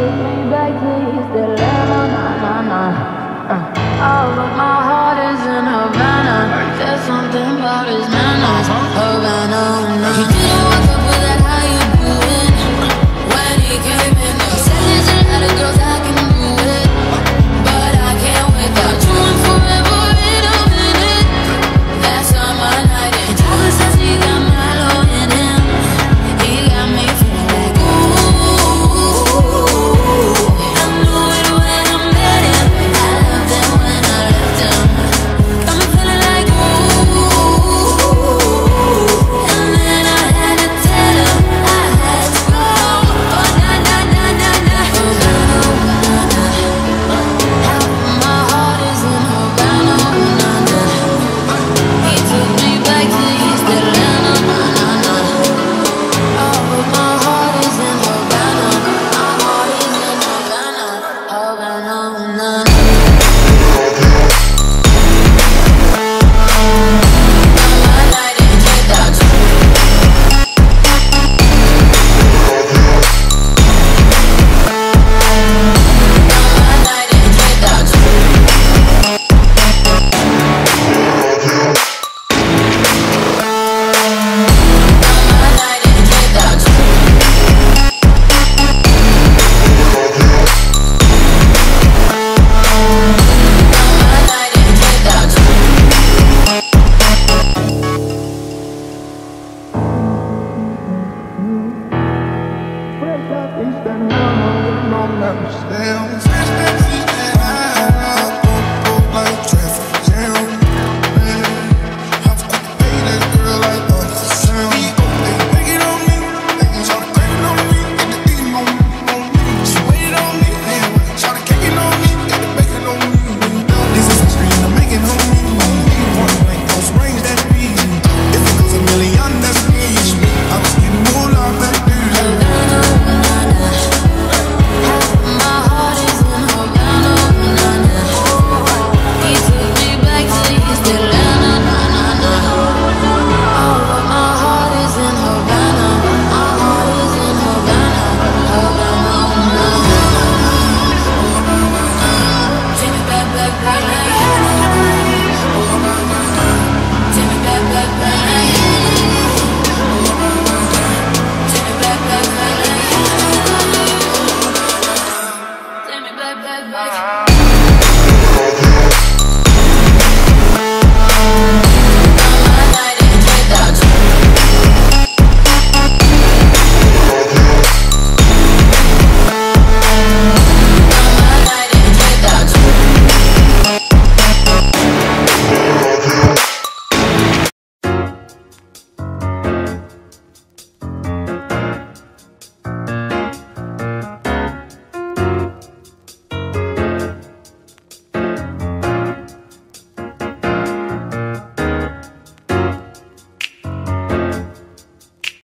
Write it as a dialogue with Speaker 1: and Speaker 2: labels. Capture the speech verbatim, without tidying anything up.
Speaker 1: took me back to East Atlanta, nah, nah, nah. Uh, oh, but my heart is in Havana. There's something about his manners, Havana, nah. He didn't walk up with that, how you doing? When he came in, he said there's a lot of girls I can do it, but I can't without you and forever in a minute. That's on my night, and Doodle says he got Milo in him. He got me feeling like ooh. I knew it when I met him. I loved him when I left him. Got me feeling like ooh. And then I had to tell him I had to go. Oh na na na na na. Havana, Havana. Half of my heart is in Havana, na na. He took me back to East Atlanta, na na na. Oh, but my heart is in Havana. My heart is in Havana, Havana, na na. My night ain't without you. My night ain't without you. My night ain't without you. My night ain't without you.
Speaker 2: Fresh out East Atlanta with no member stamps.